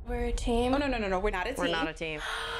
We're a team. Oh, no. We're not a team. We're not a team.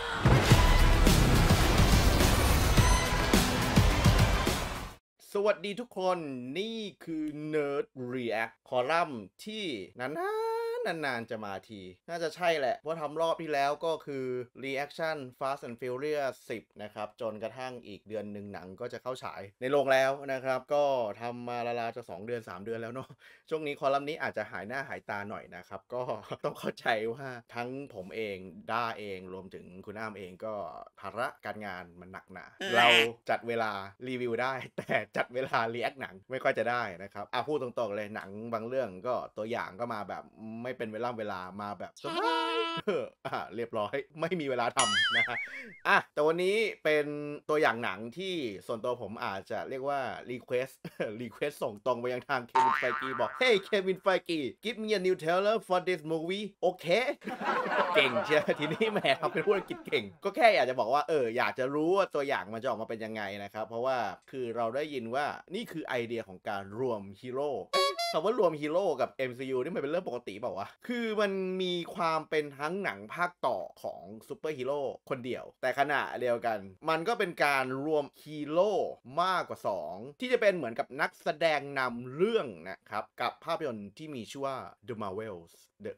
สวัสดีทุกคนนี่คือ Nerd React คอลัมน์ที่นานๆจะมาทีน่าจะใช่แหละเพราะทำรอบที่แล้วก็คือ Reaction Fast and Furious 10 นะครับจนกระทั่งอีกเดือนหนึ่งหนังก็จะเข้าฉายในโรงแล้วนะครับก็ทำมาลาจะ2 เดือน 3 เดือนแล้วเนาะช่วงนี้คอลัมน์นี้อาจจะหายหน้าหายตาหน่อยนะครับก็ต้องเข้าใจว่าทั้งผมเองด้าเองรวมถึงคุณอ้ำเองก็ภาระการงานมันหนักหนาเราจัดเวลารีวิวได้แต่จัดเวลา react หนังไม่ค่อยจะได้นะครับพูดตรงๆเลยหนังบางเรื่องก็ตัวอย่างก็มาแบบไม่เป็นเวลามาแบบสบายเรียบร้อยไม่มีเวลาทำนะฮะแต่วันนี้เป็นตัวอย่างหนังที่ส่วนตัวผมอาจจะเรียกว่า request ส่งตรงไปยังทางเควินไฟกีบอก Hey เควินไฟกี give me a new trailer for this movie โอเค เก่งเชียวทีนี้แหมทำเป็นพูดอังกฤษเก่งก็แค่อยากจะบอกว่าอยากจะรู้ว่าตัวอย่างมันจะออกมาเป็นยังไงนะครับเพราะว่าคือเราได้ยินว่านี่คือไอเดียของการรวมฮีโร่คำว่ารวมฮีโร่กับ MCU นี่มันเป็นเรื่องปกติเปล่าวะคือมันมีความเป็นทั้งหนังภาคต่อของซูเปอร์ฮีโร่คนเดียวแต่ขณะเดียวกันมันก็เป็นการรวมฮีโร่มากกว่า2ที่จะเป็นเหมือนกับนักแสดงนำเรื่องนะครับกับภาพยนตร์ที่มีชื่อว่า The Marvels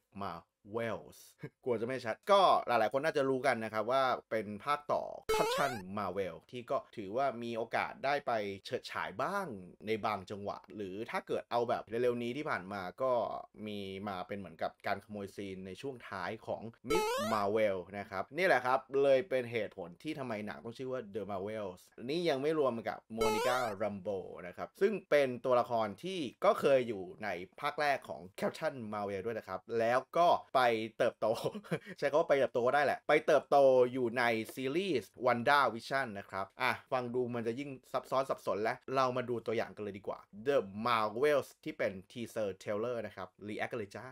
กลัวจะไม่ชัดก็หลายๆคนน่าจะรู้กันนะครับว่าเป็นภาคต่อ Captain Marvel ที่ก็ถือว่ามีโอกาสได้ไปเฉิดฉายบ้างในบางจังหวะหรือถ้าเกิดเอาแบบเร็วๆนี้ที่ผ่านมาก็มีมาเป็นเหมือนกับการขโมยซีนในช่วงท้ายของ Miss Marvel นะครับนี่แหละครับเลยเป็นเหตุผลที่ทำไมหนังต้องชื่อว่า The Marvels นี่ยังไม่รวมกับ Monica Rambeau นะครับซึ่งเป็นตัวละครที่ก็เคยอยู่ในภาคแรกของ Captain Marvel ด้วยนะครับแล้วก็ไปเติบโต ใช้คำว่าไปเติบโตก็ได้แหละไปเติบโตอยู่ในซีรีส์ WandaVision นะครับฟังดูมันจะยิ่งซับซ้อนสับสนแล้วเรามาดูตัวอย่างกันเลยดีกว่า The Marvels ที่เป็น teaser trailer นะครับ react กันเลยจ้า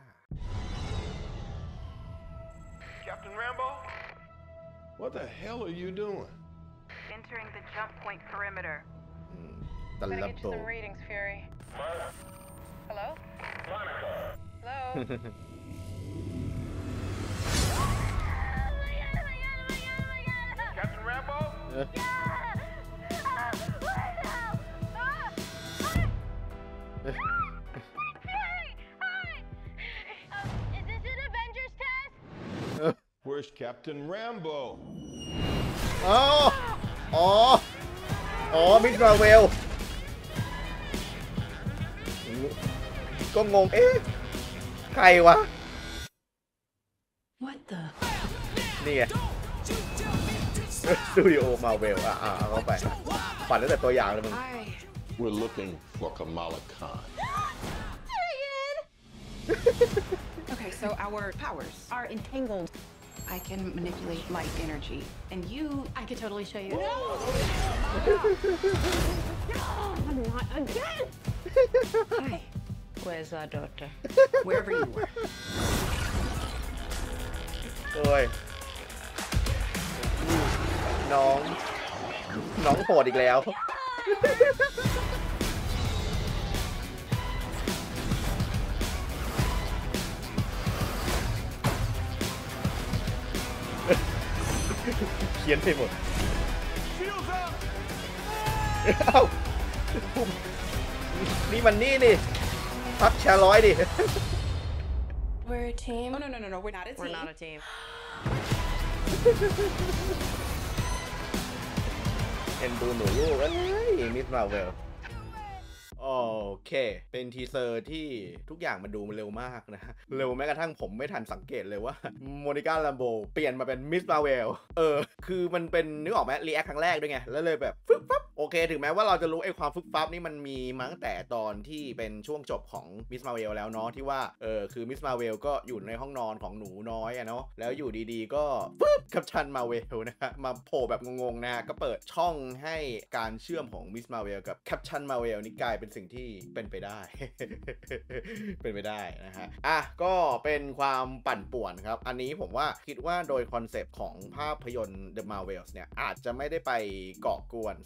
Captain Rambo? What the hell are you doing? Entering the jump point perimeter. ตะ Better ลับ get โต you some readings, Fury. Hello? Hello? Captain Rambo? Is this an Avengers test? Where's Captain Rambo? มิสมาเวลก็งงใครวะ What the? นี่ไงสตูดิโอมาเวลเอาเข้าไปปั่นตั้งแต่ตัวอย่างเลยมึง We're looking for Kamala Khan. Okay, so our powers are entangled. I can manipulate light energy. And I could totally show you. No, not again! Hi. Where's our daughter? Wherever you were. โอ้ยน้องโหดอีกแล้วเขียนไปหมดนี่มันนี่พักแชร์ร้อยดิ We're a team. Oh, no. We're not a team. We're not a team. เอ็นดูหนูลูกมิสมาเวลโอเคเป็นทีเซอร์ที่ทุกอย่างมันดูมันเร็วมากนะเร็วแม้กระทั่งผมไม่ทันสังเกตเลยว่าโมนิก้า ลัมโบเปลี่ยนมาเป็นมิสมาเวลคือมันเป็นนึกออกไหมรีแอคครั้งแรกด้วยไงแล้วเลยแบบฟึบฟับโอเคถึงแม้ว่าเราจะรู้ไอ้ความฟึบฟับนี่มันมีมาตั้งแต่ตอนที่เป็นช่วงจบของมิสมาเวลแล้วเนาะที่ว่าคือมิสมาเวลก็อยู่ในห้องนอนของหนูน้อยเนาะแล้วอยู่ดีๆก็ปึ๊บกัปตันมาเวลนะฮะมาโผล่แบบงงๆนะก็เปิดช่องให้การเชื่อมของมิสมาเวลกับแคปชันมาเวลนี่กลายเป็นสิ่งที่เป็นไปได้ เป็นไปได้นะฮะก็เป็นความปั่นป่วนครับอันนี้ผมว่าคิดว่าโดยคอนเซปต์ของภาพยนตร์ The Marvels เนี่ยอาจจะไม่ได้ไปเกาะกวนเส้นเรื่อง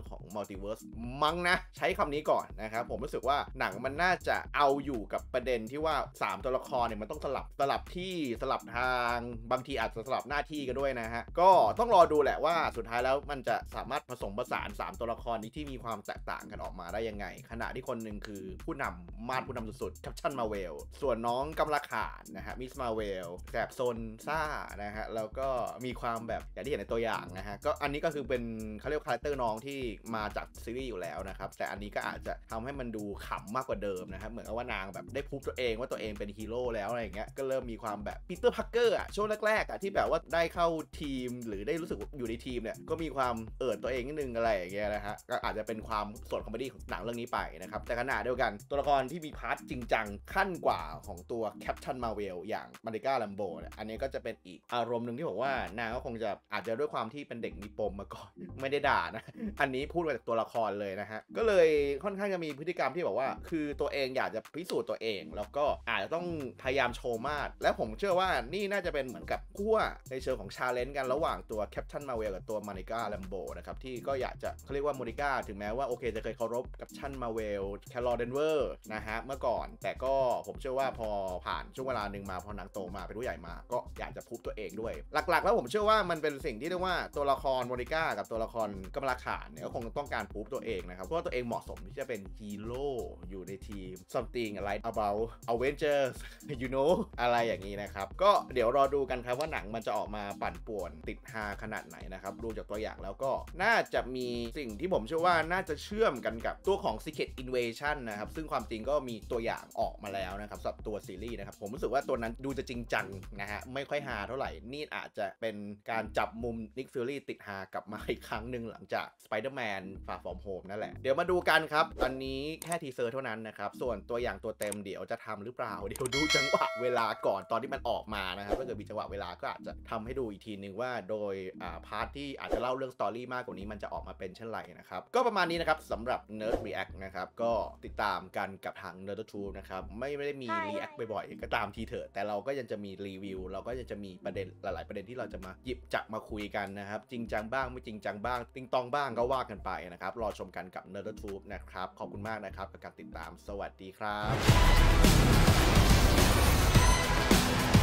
รื่องของมัลติเวิร์สมั้งนะใช้คำนี้ก่อนนะครับผมรู้สึกว่าหนังมันน่าจะเอาอยู่กับประเด็นที่ว่า3ตัวละครเนี่ยมันต้องสลับที่สลับทางบางทีอาจจะสลับหน้าที่กันด้วยนะฮะก็ต้องรอดูแหละว่าสุดท้ายแล้วมันจะสามารถผสมผสาน3ตัวละครนี้ที่มีความแตกต่างกันออกมาได้ยังไงขณะที่คนหนึ่งคือผู้นำมาดผู้นำสุดๆแคปชั่นมาเวลส่วนน้องกำลังขาดนะฮะมิสมาเวลแสบซนซ่านะฮะแล้วก็มีความแบบอย่างที่เห็นในตัวอย่างนะฮะก็อันนี้ก็คือเป็นเขาเรียกคาแรคเตอร์น้องที่มาจากซีรีส์อยู่แล้วนะครับแต่อันนี้ก็อาจจะทำให้มันดูขำมากกว่าเดิมนะครับเหมือนกับว่านางแบบได้พูดตัวเองว่าตัวเองเป็นฮีโร่แล้วอะไรอย่างเงี้ยก็เริ่มมีความแบบปีเตอร์พาร์เกอร์อะช่วงแรกๆอะที่แบบว่าได้เข้าทีมหรือได้รู้สึกอยู่ในทีมเนี่ยก็มีความตัวเองนิดนึงอะไรอย่างเงี้ยนะฮะก็อาจจะเป็นความส่วนคอมเมดี้ของหนังเรื่องนี้ไปนะครับแต่ขณะเดียวกันตัวละครที่มีพาร์ทจริงจังขั้นกว่าของตัวแคปชั่นมาเวลอย่างมาริก้าแลมโบเนี่ยอันนี้ก็จะเป็นอีกอารมณ์หนึ่งที่บอกว่านางก็คงจะอาจจะด้วยความที่เป็นเด็กมีปมมาก่อนไม่ได้ด่านะอันนี้พูดมาจากตัวละครเลยนะฮะก็เลยค่อนข้างจะมีพฤติกรรมที่บอกว่าคือตัวเองอยากจะพิสูจน์ตัวเองแล้วก็อาจจะต้องพยายามโชว์มาดและผมเชื่อว่านี่น่าจะเป็นเหมือนกับขั้วในเชิงของชาเลนจ์กันระหว่างตัวแคปชั่นมาเวลกับตัวมาริก้าแลมโบนะครับที่ก็อยากจะเขาเรียกว่ามาริก้าถึงแม้ว่าโอเคจะเคยเคารพแคปชั่นมาเวลแคลอร์เดนเวอร์นะฮะเมื่อก่อนแต่ก็ผมเชื่อว่าพอผ่านช่วงเวลาหนึ่งมาพอนางโตมาเป็นผู้ใหญ่มาก็อยากจะพูดตัวเองด้วยหลักๆแล้วผมเชื่อว่ามันเป็นสิ่งที่เรียกว่าตัวละครมาริก้ากับตัวละครกำลังขาดเนี่ยก็คงต้องการพูดตัวเองนะครับเพราะว่าตัวเองเหมาะสมที่จะเป็นฮีโร่อยู่ในทีม something like about Avengers you know อะไรอย่างนี้นะครับก็เดี๋ยวรอดูกันครับว่าหนังมันจะออกมาปั่นป่วนติดฮาขนาดไหนนะครับดูจากตัวอย่างแล้วก็น่าจะมีสิ่งที่ผมเชื่อว่าน่าจะเชื่อมกันกับตัวของ Secret Invasion นะครับซึ่งความจริงก็มีตัวอย่างออกมาแล้วนะครับสำหรับตัวซีรีส์นะครับผมรู้สึกว่าตัวนั้นดูจะจริงจังนะฮะไม่ค่อยฮาเท่าไหร่นี่อาจจะเป็นการจับมุม Nick Fury ติดฮากลับมาอีกครั้งหนึ่งหลังจาก Spider-Man Far From Home นั่นแหละเดี๋ยวมาดูกันครับตอนนี้แค่ทีเซอร์เท่านั้นนะครับส่วนตัวอย่างตัวเต็มเดี๋ยวจะทำหรือเปล่าเดี๋ยวดูจังหวะเวลาก่อนตอนที่มันออกมานะครับถ้าเกิดมีจังหวะเวลาก็อาจจะทำให้ดูอีกทีนึงว่าโดยพาร์ทที่อาจจะเล่าเรื่องสตอรี่มากกว่านี้มันจะออกมาเป็นเช่นไรนะครับก็ประมาณนี้นะครับสำหรับ Nerd React นะครับก็ติดตามกันกับทาง Nerdtube นะครับไม่ได้มี React บ่อยๆก็ตามทีเถอะแต่เราก็ยังจะมีรีวิวเราก็ยังจะมีประเด็นหลายๆประเด็นที่เราจะมาหยิบจับมาคุยกันนะครับจริงจังบ้างไม่จริงจังบ้างติงตองบ้างก็ว่ากันไปนะครับรอชมกันกับ Nerdtube นะครับขอบคุณมากนะครับกับการติดตามสวัสดีครับ